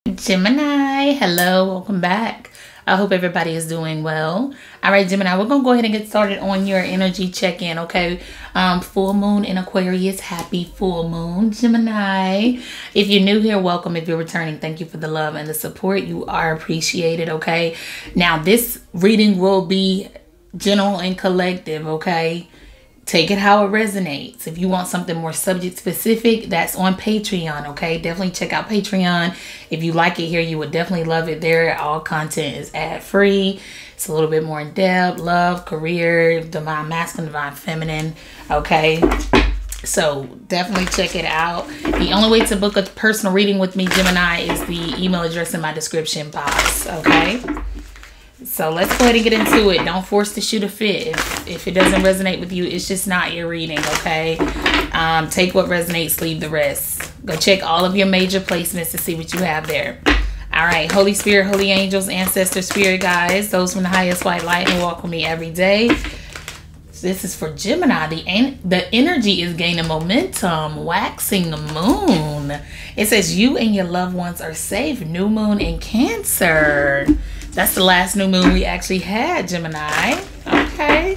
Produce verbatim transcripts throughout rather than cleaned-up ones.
Gemini, hello, welcome back. I hope everybody is doing well. All right, Gemini, we're going to go ahead and get started on your energy check-in, okay? Um, full moon in Aquarius, happy full moon, Gemini. If you're new here, welcome. If you're returning, thank you for the love and the support. You are appreciated, okay? Now, this reading will be general and collective, okay? Take it how it resonates. If you want something more subject specific, that's on Patreon, okay? Definitely check out Patreon. If you like it here, you would definitely love it there. All content is ad free. It's a little bit more in depth. Love, career, divine masculine, divine feminine, okay? So definitely check it out. The only way to book a personal reading with me, Gemini, is the email address in my description box, okay? So let's go ahead and get into it. Don't force the shoe to fit. If, if it doesn't resonate with you, it's just not your reading, okay? Um, take what resonates, leave the rest. Go check all of your major placements to see what you have there. All right, Holy Spirit, Holy Angels, Ancestor, Spirit Guides, those from the highest white light who walk with me every day. This is for Gemini. The, the energy is gaining momentum, waxing the moon. It says you and your loved ones are safe. New moon in Cancer. That's the last new moon we actually had, Gemini. Okay.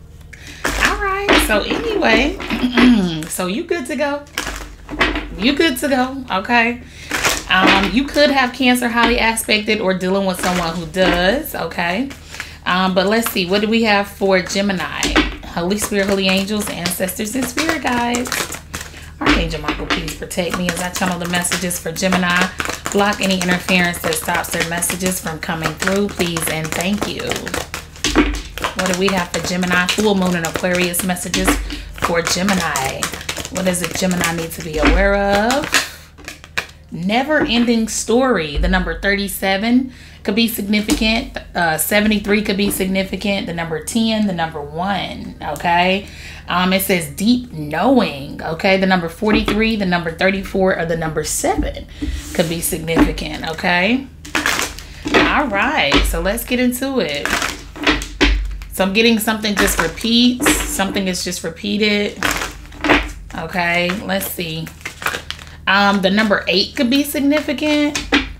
All right. So anyway, so you good to go? You good to go? Okay. Um, you could have Cancer highly aspected or dealing with someone who does. Okay. Um, but let's see. What do we have for Gemini? Holy Spirit, Holy Angels, Ancestors, and Spirit Guides. Archangel Michael, please protect me as I channel the messages for Gemini. Block any interference that stops their messages from coming through, please and thank you. What do we have for Gemini? Full moon and Aquarius messages for Gemini. What does it Gemini need to be aware of? Never-ending story. The number thirty-seven could be significant. Uh, seventy-three could be significant. The number ten, the number one, okay? Um, it says deep knowing, okay? The number forty-three, the number thirty-four, or the number seven could be significant, okay? All right, so let's get into it. So I'm getting something just repeats. Something is just repeated. Okay, let's see. Um, the number eight could be significant.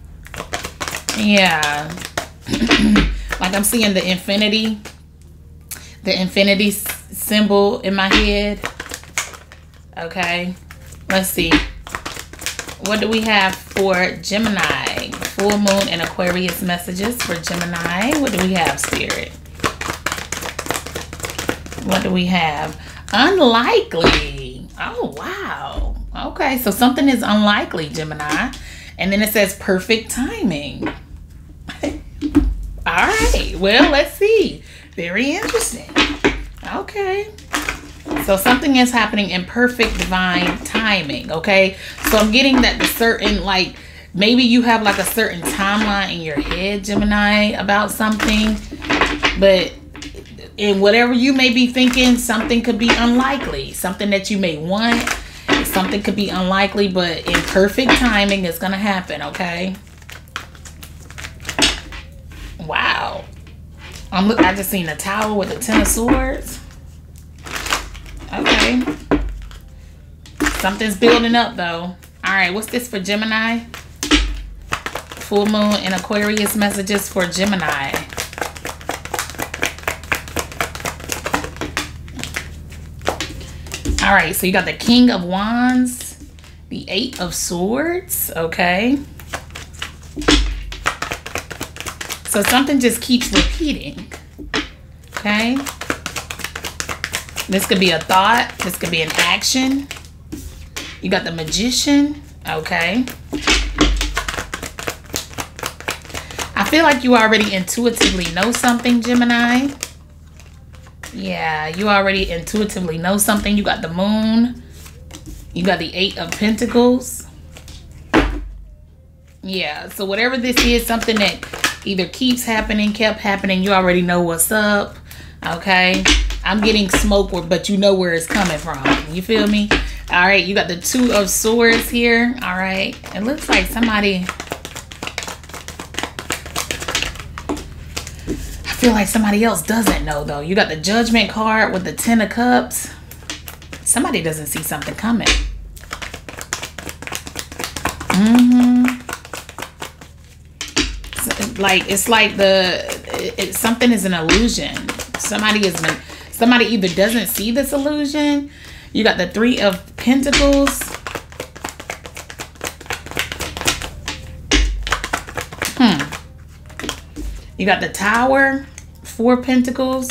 Yeah. Like I'm seeing the infinity. The infinity symbol in my head. Okay, let's see. What do we have for Gemini? Full moon and Aquarius messages for Gemini. What do we have, Spirit? What do we have? Unlikely. Oh, wow. Okay, so something is unlikely, Gemini. And then it says perfect timing. All right, well, let's see. Very interesting. Okay. So something is happening in perfect divine timing, okay? So I'm getting that the certain, like, maybe you have like a certain timeline in your head, Gemini, about something. But in whatever you may be thinking, something could be unlikely. Something that you may want, something could be unlikely, but in perfect timing, it's going to happen, okay? Wow. I'm look, I just seen a tower with a ten of swords. Okay. Something's building up though. All right, what's this for Gemini? Full moon and Aquarius messages for Gemini. All right, so you got the King of Wands, the Eight of Swords, okay. So something just keeps repeating, okay? This could be a thought. This could be an action. You got the Magician, okay? I feel like you already intuitively know something, Gemini. Yeah, you already intuitively know something. You got the Moon. You got the Eight of Pentacles. Yeah, so whatever this is, something that either keeps happening, kept happening, you already know what's up, okay? I'm getting smoke, but you know where it's coming from. You feel me? All right, you got the Two of Swords here. All right, it looks like somebody... I feel like somebody else doesn't know, though. You got the Judgment card with the Ten of Cups. Somebody doesn't see something coming. Mm-hmm. like it's like the it, it, something is an illusion. Somebody is somebody either doesn't see this illusion. You got the Three of Pentacles. Hmm. You got the Tower, Four Pentacles.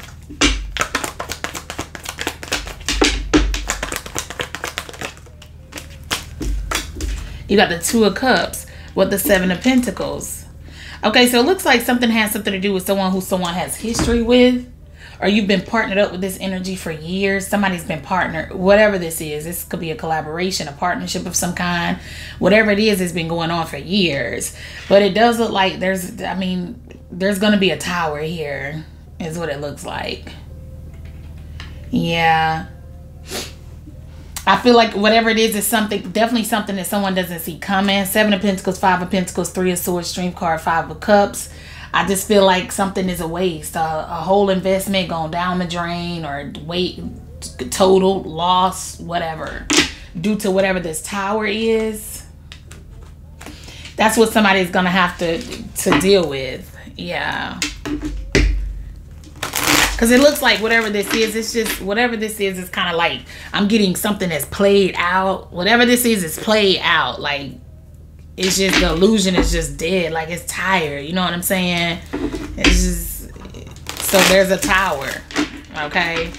You got the Two of Cups with the Seven of Pentacles. Okay, so it looks like something has something to do with someone who someone has history with, or you've been partnered up with this energy for years. Somebody's been partnered, whatever this is. This could be a collaboration, a partnership of some kind. Whatever it is, it's been going on for years. But it does look like there's, I mean, there's going to be a tower here, is what it looks like. Yeah. I feel like whatever it is is something, definitely something that someone doesn't see coming. Seven of Pentacles, Five of Pentacles, Three of Swords, Strength card, Five of Cups. I just feel like something is a waste. A, a whole investment going down the drain, or wait, total loss, whatever. Due to whatever this tower is. That's what somebody's going to have to, to deal with. Yeah. Because it looks like whatever this is, it's just, whatever this is, it's kind of like, I'm getting something that's played out. Whatever this is, is played out. Like, it's just, the illusion is just dead. Like, it's tired. You know what I'm saying? It's just, so there's a tower. Okay?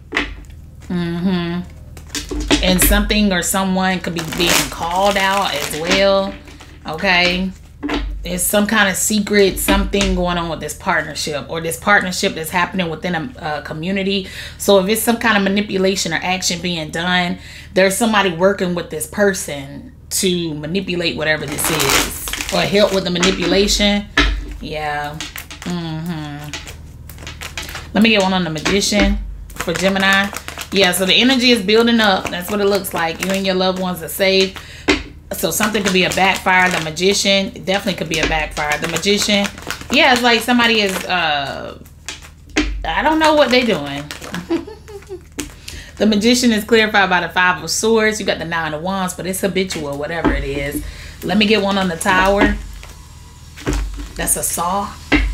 Mm-hmm. And something or someone could be being called out as well. Okay? There's some kind of secret, something going on with this partnership, or this partnership that's happening within a, a community. So if it's some kind of manipulation or action being done, there's somebody working with this person to manipulate whatever this is, or help with the manipulation. Yeah. Mm-hmm. Let me get one on the Magician for Gemini. Yeah, so the energy is building up. That's what it looks like. You and your loved ones are safe. So something could be a backfire. The Magician definitely could be a backfire. The Magician, yeah, it's like somebody is, uh, I don't know what they're doing. The Magician is clarified by the Five of Swords. You got the Nine of Wands, but it's habitual, whatever it is. Let me get one on the Tower. That's a saw.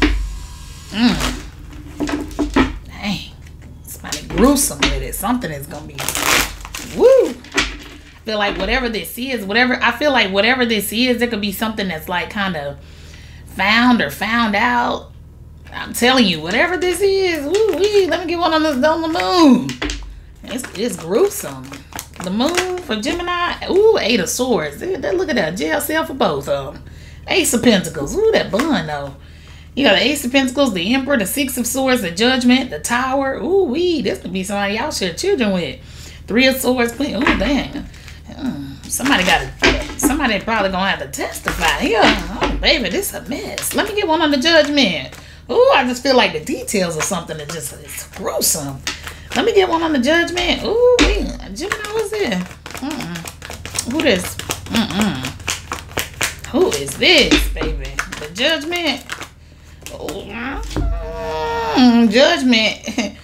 Mm. Dang. Somebody gruesome with it. Something is going to be, woo. I feel like whatever this is, whatever, I feel like whatever this is, there could be something that's like kind of found or found out. I'm telling you, whatever this is, woo wee, let me get one on the, on the moon. It's, it's gruesome. The moon for Gemini, ooh, Eight of Swords. Look at that, jail cell for both of them. Ace of Pentacles, ooh, that bun though. You got the Ace of Pentacles, the Emperor, the Six of Swords, the Judgment, the Tower. Ooh wee, this could be somebody y'all share children with. Three of Swords, Queen, ooh, dang. Mm, somebody got to, somebody probably gonna have to testify. Yeah, oh baby, this a mess. Let me get one on the Judgment. Ooh, I just feel like the details of something that just is gruesome. Let me get one on the Judgment. Ooh, wait, Gemini, what's there? Mm-mm. Who this? Mm-mm. Who is this, baby? The Judgment. Oh, mm, Judgment.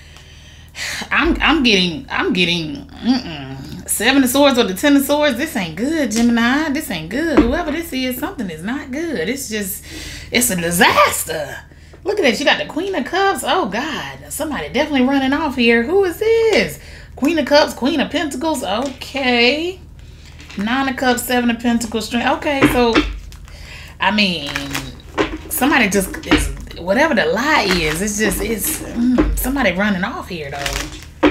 I'm, I'm getting, I'm getting. Mm-mm. Seven of Swords or the Ten of Swords. This ain't good, Gemini. This ain't good. Whoever this is, something is not good. It's just, it's a disaster. Look at this. You got the Queen of Cups. Oh, God. Somebody definitely running off here. Who is this? Queen of Cups, Queen of Pentacles. Okay. Nine of Cups, Seven of Pentacles. Strength. Okay, so, I mean, somebody just is, whatever the lie is, it's just, it's, mm, somebody running off here, though.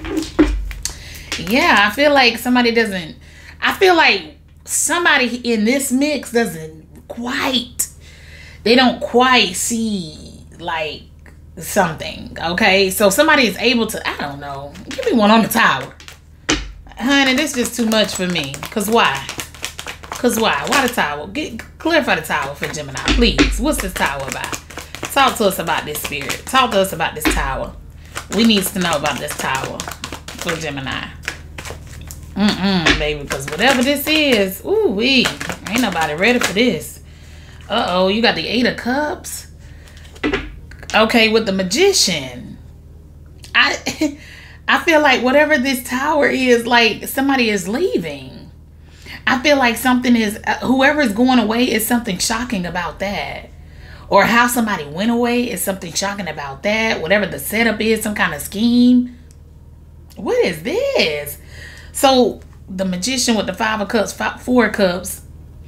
Yeah, I feel like somebody doesn't, I feel like somebody in this mix doesn't quite, they don't quite see like something, okay? So somebody is able to, I don't know, give me one on the Tower. Honey, this is just too much for me. Because why? Because why? Why the Tower? Get, clarify the Tower for Gemini, please. What's this Tower about? Talk to us about this spirit. Talk to us about this Tower. We need to know about this Tower for Gemini. Mm-mm, baby, because whatever this is, ooh wee, ain't nobody ready for this. Uh-oh, you got the Eight of Cups. Okay, with the Magician, I I feel like whatever this Tower is, like somebody is leaving. I feel like something is, uh, whoever is going away is something shocking about that. Or how somebody went away is something shocking about that. Whatever the setup is, some kind of scheme. What is this? So, the Magician with the Five of Cups, five, Four of Cups.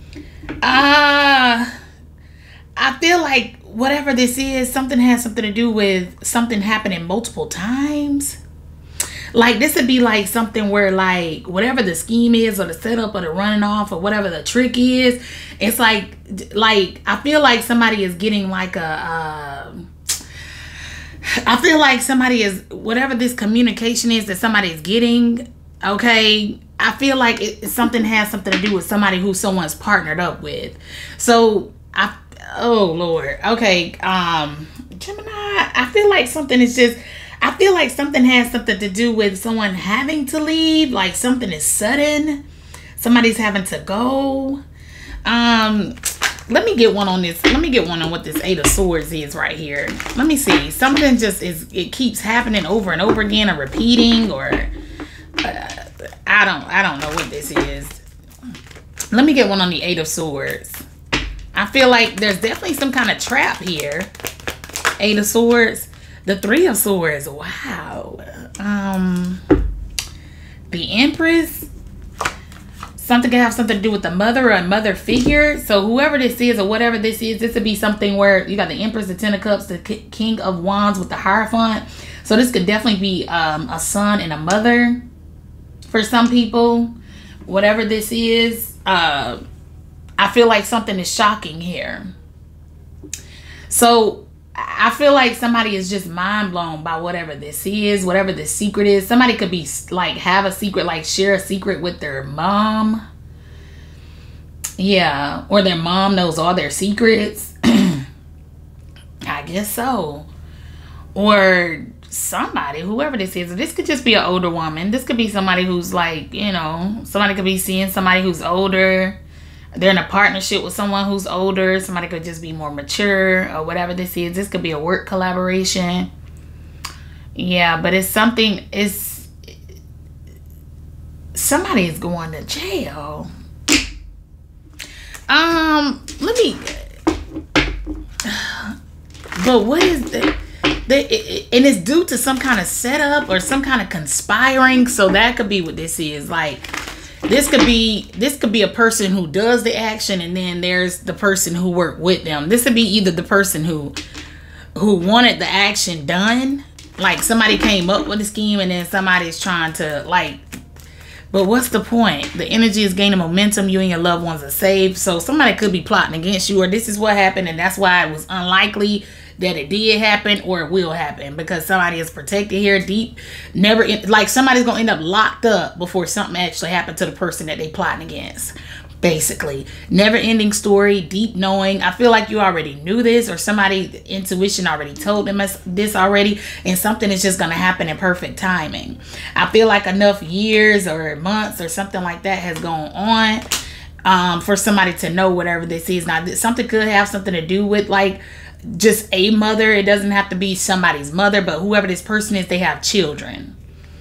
Uh, I feel like whatever this is, something has something to do with something happening multiple times. Like, this would be like something where, like, whatever the scheme is or the setup or the running off or whatever the trick is, it's like, like, I feel like somebody is getting like a, uh, I feel like somebody is, whatever this communication is that somebody is getting, okay, I feel like it, something has something to do with somebody who someone's partnered up with. So, I, oh, Lord. Okay, um, Gemini, I feel like something is just, I feel like something has something to do with someone having to leave. Like something is sudden. Somebody's having to go. Um, let me get one on this. Let me get one on what this Eight of Swords is right here. Let me see. Something just is, it keeps happening over and over again or repeating or uh, I don't, I don't know what this is. Let me get one on the Eight of Swords. I feel like there's definitely some kind of trap here. Eight of Swords. The Three of Swords. Wow. Um, the Empress. Something can have something to do with the mother or a mother figure. So whoever this is or whatever this is, this would be something where you got the Empress, the Ten of Cups, the King of Wands with the Hierophant. So this could definitely be um, a son and a mother for some people. Whatever this is, uh, I feel like something is shocking here. So I feel like somebody is just mind blown by whatever this is, whatever the secret is. Somebody could be like, have a secret, like share a secret with their mom. Yeah. Or their mom knows all their secrets. I guess so. Or somebody, whoever this is. This could just be an older woman. This could be somebody who's like, you know, somebody could be seeing somebody who's older. They're in a partnership with someone who's older. Somebody could just be more mature or whatever this is. This could be a work collaboration. Yeah, but it's something, it's, somebody is going to jail. Um, let me, but what is the, the, and it's due to some kind of setup or some kind of conspiring. So that could be what this is. Like, This could be this could be a person who does the action, and then there's the person who worked with them. This would be either the person who who wanted the action done, like somebody came up with a scheme, and then somebody's trying to like. But what's the point? The energy is gaining momentum. You and your loved ones are saved. So somebody could be plotting against you, or this is what happened, and that's why it was unlikely that it did happen or it will happen, because somebody is protected here deep. Never, like somebody's gonna end up locked up before something actually happened to the person that they plotting against. Basically, never ending story, deep knowing. I feel like you already knew this, or somebody intuition already told them this already, and something is just gonna happen in perfect timing. I feel like enough years or months or something like that has gone on um, for somebody to know whatever this is. Now, something could have something to do with like just a mother. It doesn't have to be somebody's mother, but whoever this person is, they have children.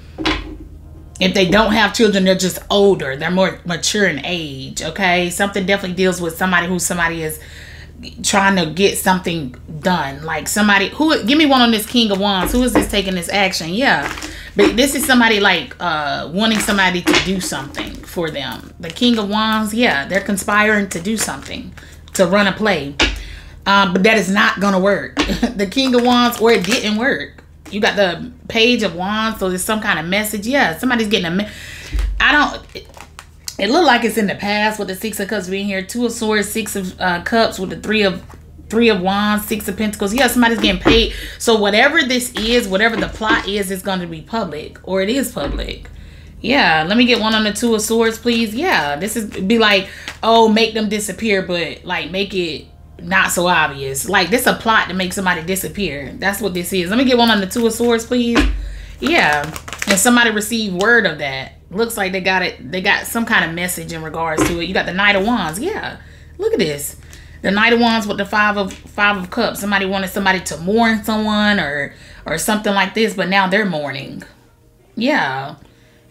If they don't have children, they're just older. They're more mature in age, okay? Something definitely deals with somebody who somebody is trying to get something done. Like somebody who, give me one on this King of Wands. Who is this taking this action? Yeah. But this is somebody like uh, wanting somebody to do something for them. The King of Wands, yeah, they're conspiring to do something, to run a play. Um, but that is not going to work. The King of Wands, or it didn't work. You got the Page of Wands, so there's some kind of message. Yeah, somebody's getting a me I don't... It, it looked like it's in the past with the Six of Cups being here. Two of Swords, Six of uh, Cups with the Three of Three of Wands, Six of Pentacles. Yeah, somebody's getting paid. So whatever this is, whatever the plot is, it's going to be public. Or it is public. Yeah, let me get one on the Two of Swords, please. Yeah, this is be like, oh, make them disappear, but like make it not so obvious. Like this a plot to make somebody disappear. That's what this is. Let me get one on the Two of Swords, please. Yeah, and somebody received word of that. Looks like they got it. They got some kind of message in regards to it. You got the Knight of Wands. Yeah, look at this. The Knight of Wands with the Five of Five of Cups. Somebody wanted somebody to mourn someone or or something like this, but now they're mourning. Yeah.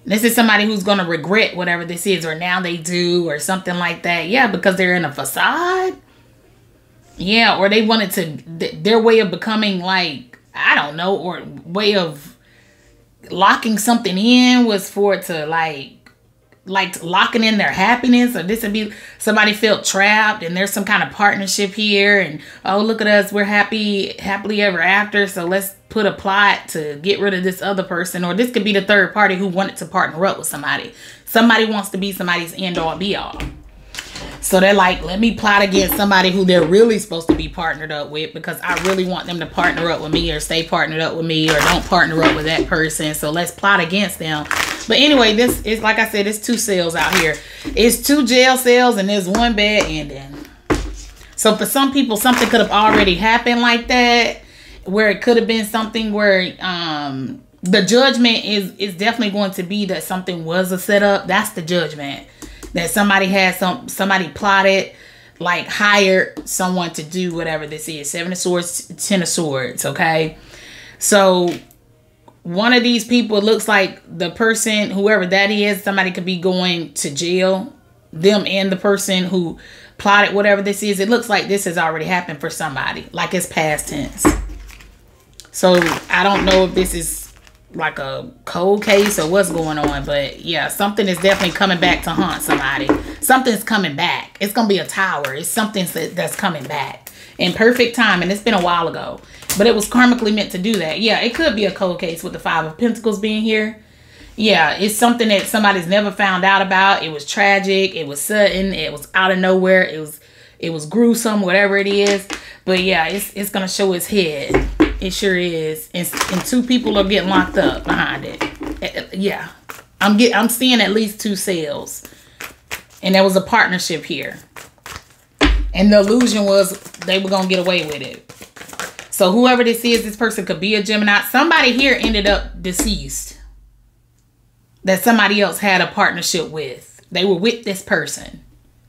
This is somebody who's going to regret whatever this is, or now they do, or something like that. Yeah, because they're in a facade. Yeah, or they wanted to, th their way of becoming like, I don't know, or way of locking something in was for it to like, like locking in their happiness. Or this would be somebody felt trapped and there's some kind of partnership here. And, oh, look at us, we're happy, happily ever after. So let's put a plot to get rid of this other person. Or this could be the third party who wanted to partner up with somebody. Somebody wants to be somebody's end all be all. So they're like, let me plot against somebody who they're really supposed to be partnered up with, because I really want them to partner up with me, or stay partnered up with me, or don't partner up with that person. So let's plot against them. But anyway, this is, like I said, it's two cells out here. It's two jail cells and there's one bad ending. So for some people, something could have already happened like that, where it could have been something where um, the judgment is, is definitely going to be that something was a setup. That's the judgment. That somebody had some, somebody plotted, like hired someone to do whatever this is. Seven of Swords, Ten of Swords, okay? So one of these people, it looks like the person, whoever that is, somebody could be going to jail. Them and the person who plotted whatever this is. It looks like this has already happened for somebody. Like it's past tense. So I don't know if this is like a cold case or what's going on, but yeah, something is definitely coming back to haunt somebody. Something's coming back. It's gonna be a tower. It's something that's coming back in perfect time, and it's been a while ago, but it was karmically meant to do that. Yeah, it could be a cold case with the Five of Pentacles being here. Yeah, it's something that somebody's never found out about. It was tragic, it was sudden, it was out of nowhere, it was it was gruesome, whatever it is. But yeah, it's it's gonna show its head. It sure is. And, and two people are getting locked up behind it. Yeah. I'm get, I'm seeing at least two sales. And there was a partnership here. And the illusion was they were going to get away with it. So whoever this is, this person could be a Gemini. Somebody here ended up deceased. That somebody else had a partnership with. They were with this person.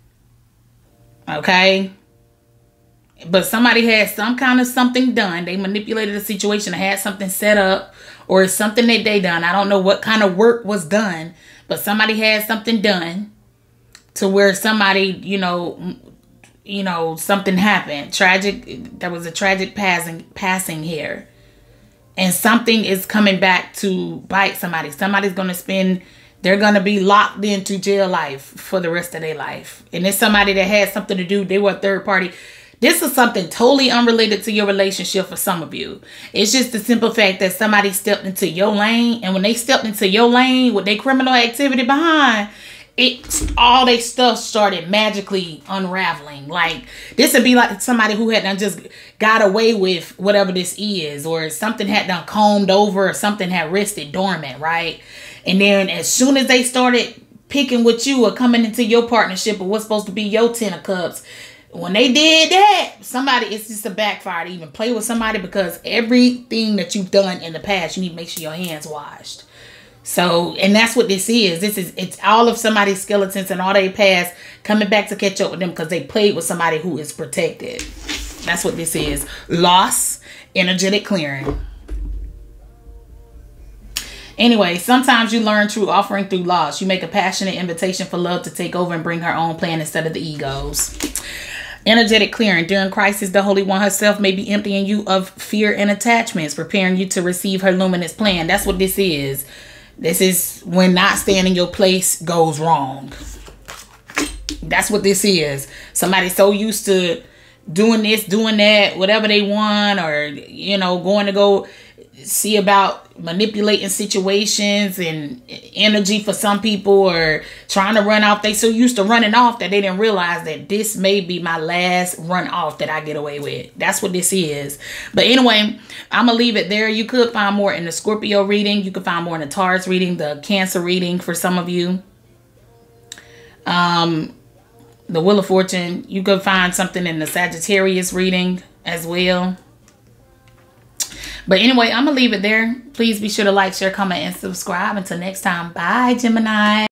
Okay? But somebody had some kind of something done. They manipulated the situation, had something set up, or it's something that they done. I don't know what kind of work was done, but somebody had something done to where somebody, you know, you know, something happened. Tragic. There was a tragic passing, passing here. And something is coming back to bite somebody. Somebody's going to spend, they're going to be locked into jail life for the rest of their life. And it's somebody that had something to do. They were a third party. This is something totally unrelated to your relationship for some of you. It's just the simple fact that somebody stepped into your lane. And when they stepped into your lane with their criminal activity behind, it all their stuff started magically unraveling. Like, this would be like somebody who had done just got away with whatever this is. Or something had done combed over, or something had rested dormant, right? And then as soon as they started picking with you or coming into your partnership or what's supposed to be your Ten of Cups, when they did that, somebody, it's just a backfire to even play with somebody, because everything that you've done in the past, you need to make sure your hands washed. So, and that's what this is. This is, it's all of somebody's skeletons and all they past coming back to catch up with them because they played with somebody who is protected. That's what this is. Loss, energetic clearing. Anyway, sometimes you learn true offering through loss. You make a passionate invitation for love to take over and bring her own plan instead of the egos. Energetic clearing. During crisis, the Holy One herself may be emptying you of fear and attachments, preparing you to receive her luminous plan. That's what this is. This is when not staying in your place goes wrong. That's what this is. Somebody's so used to doing this, doing that, whatever they want, or, you know, going to go see about manipulating situations and energy for some people, or trying to run off. They so used to running off that they didn't realize that this may be my last run off that I get away with. That's what this is. But anyway, I'm gonna leave it there. You could find more in the Scorpio reading. You could find more in the Taurus reading, the Cancer reading for some of you. Um, the Wheel of Fortune. You could find something in the Sagittarius reading as well. But anyway, I'm going to leave it there. Please be sure to like, share, comment, and subscribe. Until next time, bye, Gemini.